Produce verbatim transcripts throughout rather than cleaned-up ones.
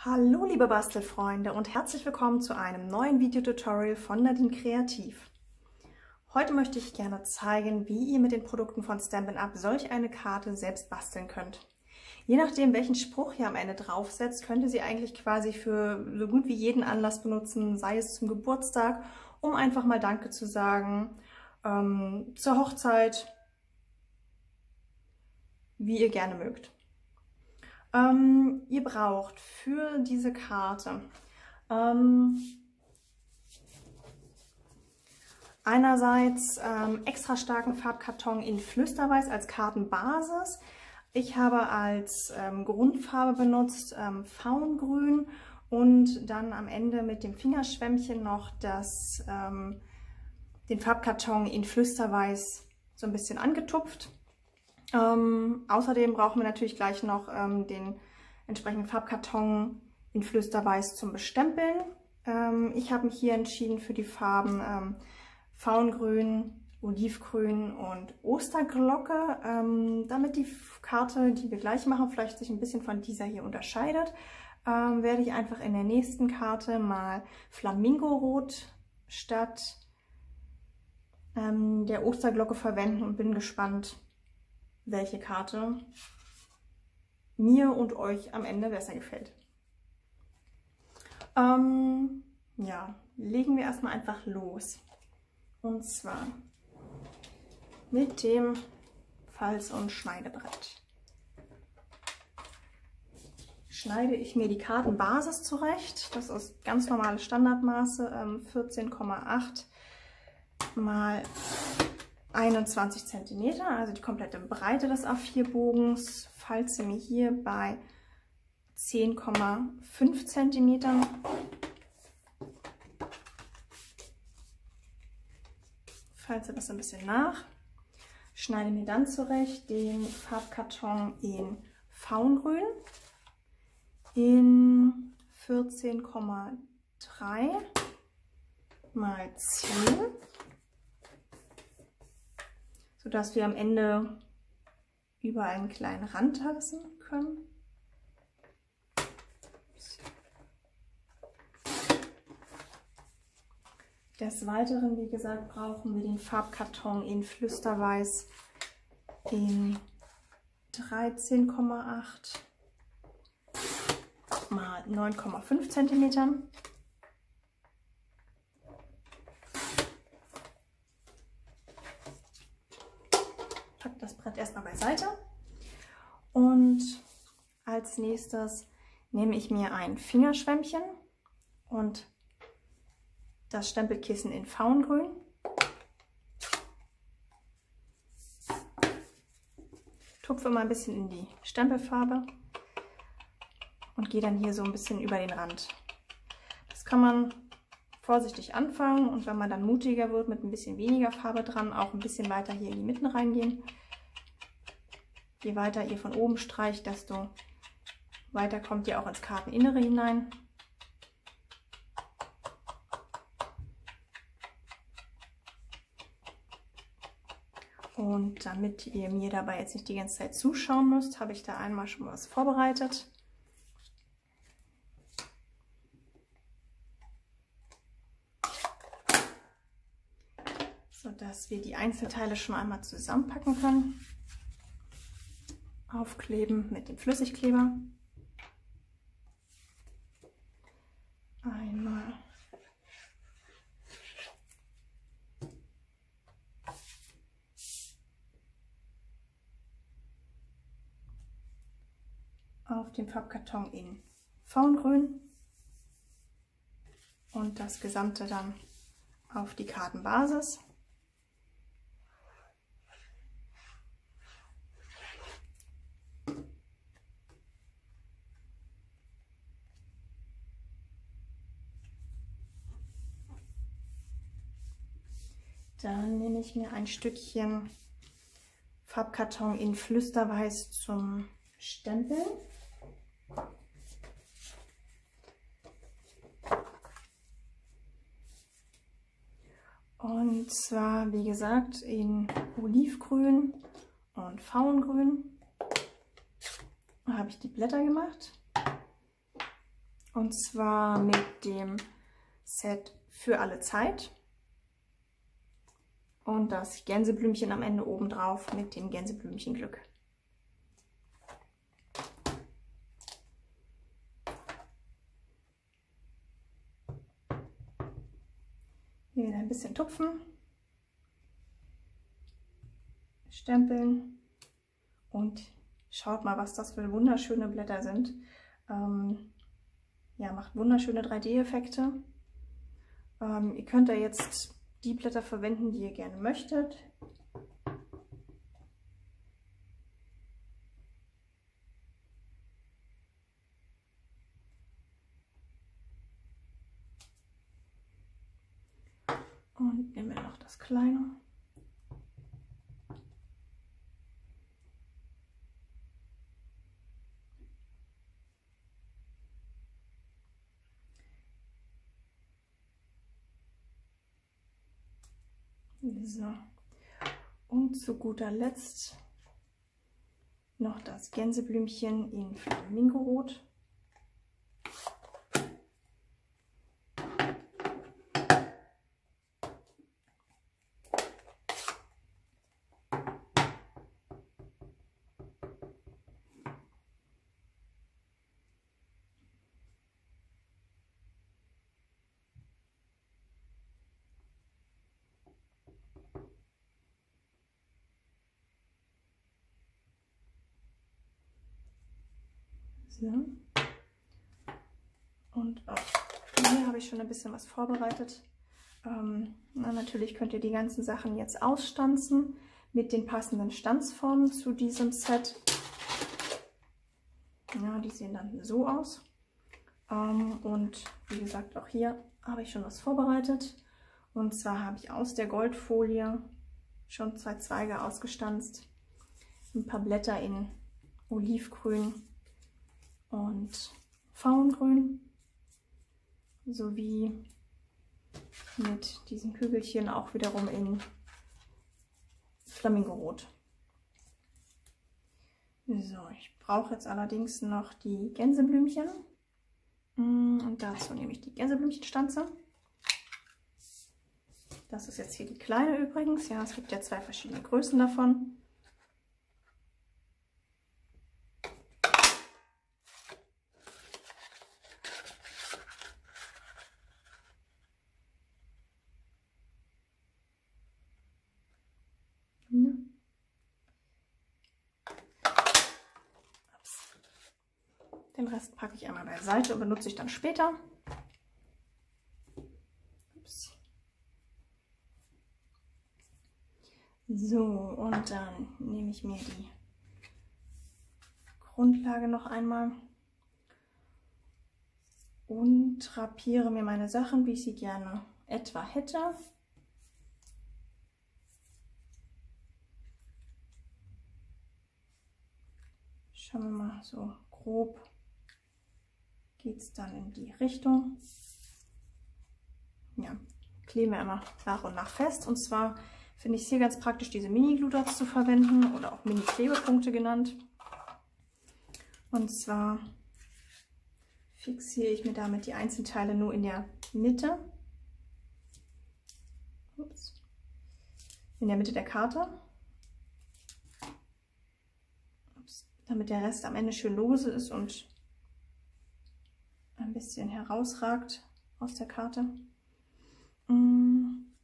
Hallo liebe Bastelfreunde und herzlich willkommen zu einem neuen Videotutorial von Nadine Kreativ. Heute möchte ich gerne zeigen, wie ihr mit den Produkten von Stampin' Up! Solch eine Karte selbst basteln könnt. Je nachdem, welchen Spruch ihr am Ende draufsetzt, könnt ihr sie eigentlich quasi für so gut wie jeden Anlass benutzen, sei es zum Geburtstag, um einfach mal Danke zu sagen, ähm, zur Hochzeit, wie ihr gerne mögt. Ähm, ihr braucht für diese Karte ähm, einerseits ähm, extra starken Farbkarton in Flüsterweiß als Kartenbasis. Ich habe als ähm, Grundfarbe benutzt ähm, Faungrün und dann am Ende mit dem Fingerschwämmchen noch das, ähm, den Farbkarton in Flüsterweiß so ein bisschen angetupft. Ähm, außerdem brauchen wir natürlich gleich noch ähm, den entsprechenden Farbkarton in Flüsterweiß zum Bestempeln. Ähm, ich habe mich hier entschieden für die Farben ähm, Faungrün, Olivgrün und Osterglocke, ähm, damit die Karte, die wir gleich machen, vielleicht sich ein bisschen von dieser hier unterscheidet, ähm, werde ich einfach in der nächsten Karte mal Flamingorot statt ähm, der Osterglocke verwenden und bin gespannt, welche Karte mir und euch am Ende besser gefällt. Ähm, ja, legen wir erstmal einfach los. Und zwar mit dem Falz- und Schneidebrett. Schneide ich mir die Kartenbasis zurecht. Das ist ganz normale Standardmaße, ähm, vierzehn Komma acht mal einundzwanzig Zentimeter, also die komplette Breite des A vier Bogens, falze mir hier bei zehn Komma fünf Zentimetern. Falze das ein bisschen nach, schneide mir dann zurecht den Farbkarton in Faungrün in vierzehn Komma drei mal zehn. Sodass wir am Ende überall einen kleinen Rand lassen können. Des Weiteren, wie gesagt, brauchen wir den Farbkarton in Flüsterweiß in dreizehn Komma acht mal neun Komma fünf Zentimetern. Das Brett erstmal beiseite und als nächstes nehme ich mir ein Fingerschwämmchen und das Stempelkissen in Faungrün. Tupfe mal ein bisschen in die Stempelfarbe und gehe dann hier so ein bisschen über den Rand. Das kann man vorsichtig anfangen und wenn man dann mutiger wird, mit ein bisschen weniger Farbe dran, auch ein bisschen weiter hier in die Mitten reingehen. Je weiter ihr von oben streicht, desto weiter kommt ihr auch ins Karteninnere hinein. Und damit ihr mir dabei jetzt nicht die ganze Zeit zuschauen müsst, habe ich da einmal schon was vorbereitet. Sodass wir die Einzelteile schon einmal zusammenpacken können. Aufkleben mit dem Flüssigkleber. Einmal. Auf den Farbkarton in Faungrün und das Gesamte dann auf die Kartenbasis. Dann nehme ich mir ein Stückchen Farbkarton in Flüsterweiß zum Stempeln. Und zwar, wie gesagt, in Olivgrün und Faungrün habe ich die Blätter gemacht. Und zwar mit dem Set Für alle Zeit. Und das Gänseblümchen am Ende oben drauf mit dem Gänseblümchen Glück. Hier wieder ein bisschen tupfen, stempeln und schaut mal, was das für wunderschöne Blätter sind. Ähm, ja, macht wunderschöne drei D-Effekte. Ähm, ihr könnt da jetzt die Blätter verwenden, die ihr gerne möchtet. Und nehmen wir noch das kleine. So. Und zu guter Letzt noch das Gänseblümchen in Flamingorot. So. Und auch hier habe ich schon ein bisschen was vorbereitet. Ähm, na, natürlich könnt ihr die ganzen Sachen jetzt ausstanzen mit den passenden Stanzformen zu diesem Set. Ja, die sehen dann so aus. Ähm, und wie gesagt, auch hier habe ich schon was vorbereitet. Und zwar habe ich aus der Goldfolie schon zwei Zweige ausgestanzt, ein paar Blätter in Olivgrün und Faungrün, sowie mit diesen Kügelchen auch wiederum in Flamingorot. So, ich brauche jetzt allerdings noch die Gänseblümchen und dazu nehme ich die Gänseblümchenstanze. Das ist jetzt hier die kleine übrigens. Ja, es gibt ja zwei verschiedene Größen davon. Den Rest packe ich einmal beiseite und benutze ich dann später. Ups. So, und dann nehme ich mir die Grundlage noch einmal und drapiere mir meine Sachen, wie ich sie gerne etwa hätte. Schauen wir mal, so grob geht es dann in die Richtung. Ja, kleben wir immer nach und nach fest. Und zwar finde ich es hier ganz praktisch, diese Mini-Glue-Dots zu verwenden oder auch Mini-Klebepunkte genannt. Und zwar fixiere ich mir damit die Einzelteile nur in der Mitte. Ups. In der Mitte der Karte. Ups. Damit der Rest am Ende schön lose ist und ein bisschen herausragt aus der Karte. Mm.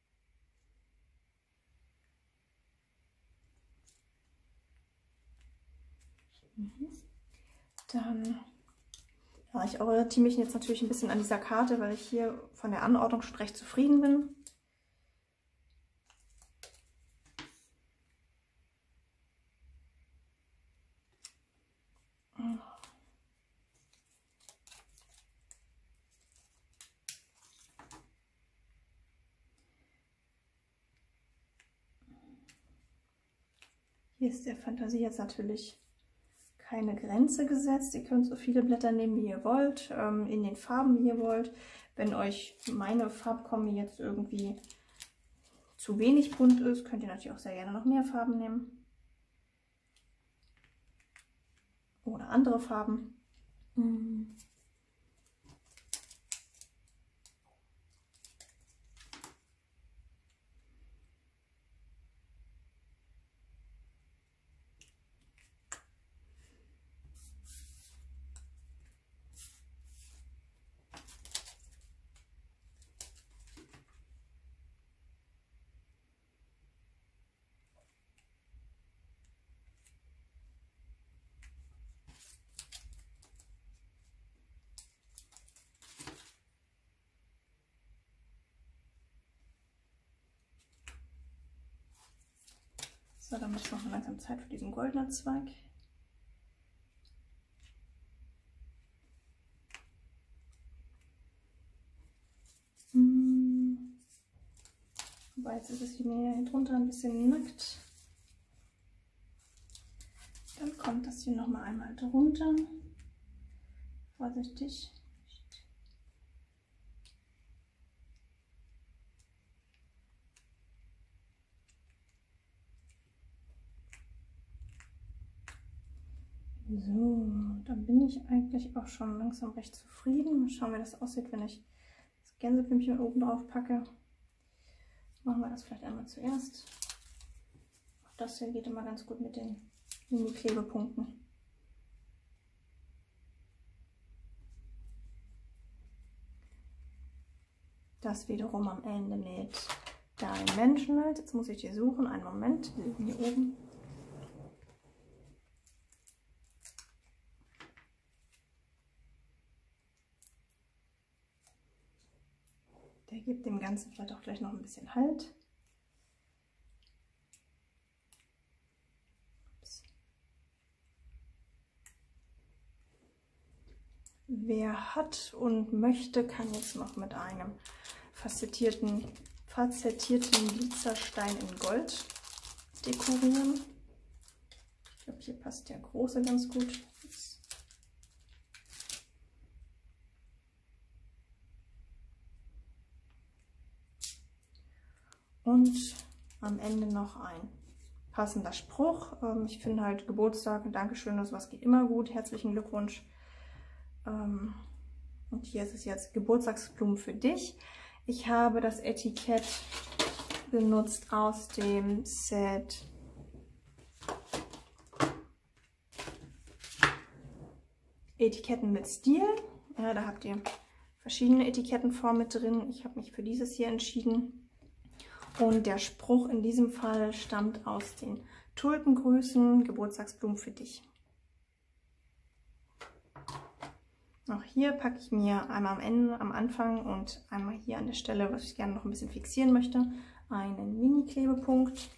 Mhm. Dann ja, ich orientiere mich jetzt natürlich ein bisschen an dieser Karte, weil ich hier von der Anordnung schon recht zufrieden bin. Hier ist der Fantasie jetzt natürlich keine Grenze gesetzt. Ihr könnt so viele Blätter nehmen, wie ihr wollt, ähm, in den Farben, wie ihr wollt. Wenn euch meine Farbkombi jetzt irgendwie zu wenig bunt ist, könnt ihr natürlich auch sehr gerne noch mehr Farben nehmen. Oder andere Farben. So, dann ist noch mal langsam Zeit für diesen goldenen Zweig. Hm. Aber jetzt ist es hier drunter ein bisschen nackt. Dann kommt das hier noch mal einmal drunter. Vorsichtig. So, dann bin ich eigentlich auch schon langsam recht zufrieden. Mal schauen, wie das aussieht, wenn ich das Gänseblümchen oben drauf packe. Machen wir das vielleicht einmal zuerst. Auch das hier geht immer ganz gut mit den Mini-Klebepunkten. Das wiederum am Ende mit Dimensional. Jetzt muss ich die suchen. Einen Moment, die liegen hier oben. Der gibt dem Ganzen vielleicht auch gleich noch ein bisschen Halt. Ups. Wer hat und möchte, kann jetzt noch mit einem facettierten, facettierten Glitzerstein in Gold dekorieren. Ich glaube, hier passt der große ganz gut. Und am Ende noch ein passender Spruch. Ich finde halt Geburtstag und Dankeschön und sowas geht immer gut. Herzlichen Glückwunsch. Und hier ist es jetzt Geburtstagsblumen für dich. Ich habe das Etikett benutzt aus dem Set Etiketten mit Stil. Ja, da habt ihr verschiedene Etikettenformen mit drin. Ich habe mich für dieses hier entschieden. Und der Spruch in diesem Fall stammt aus den Tulpengrüßen, Geburtstagsblumen für dich. Auch hier packe ich mir einmal am Ende, am Anfang und einmal hier an der Stelle, was ich gerne noch ein bisschen fixieren möchte, einen Mini-Klebepunkt.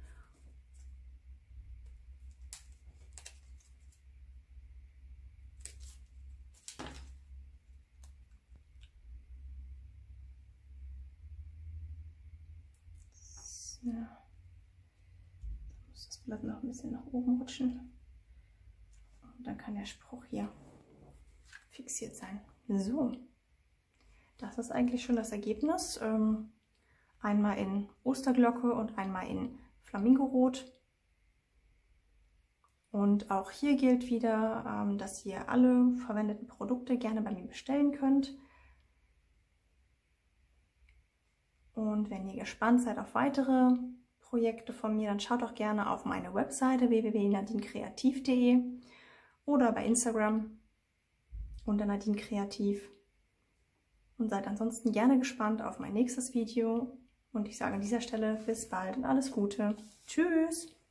So. Dann muss das Blatt noch ein bisschen nach oben rutschen. Und dann kann der Spruch hier fixiert sein. So, das ist eigentlich schon das Ergebnis. Ähm, einmal in Osterglocke und einmal in Flamingorot. Und auch hier gilt wieder, ähm, dass ihr alle verwendeten Produkte gerne bei mir bestellen könnt. Und wenn ihr gespannt seid auf weitere Projekte von mir, dann schaut auch gerne auf meine Webseite w w w punkt nadine kreativ punkt de oder bei Instagram unter Nadine Kreativ. Und seid ansonsten gerne gespannt auf mein nächstes Video. Und ich sage an dieser Stelle bis bald und alles Gute. Tschüss!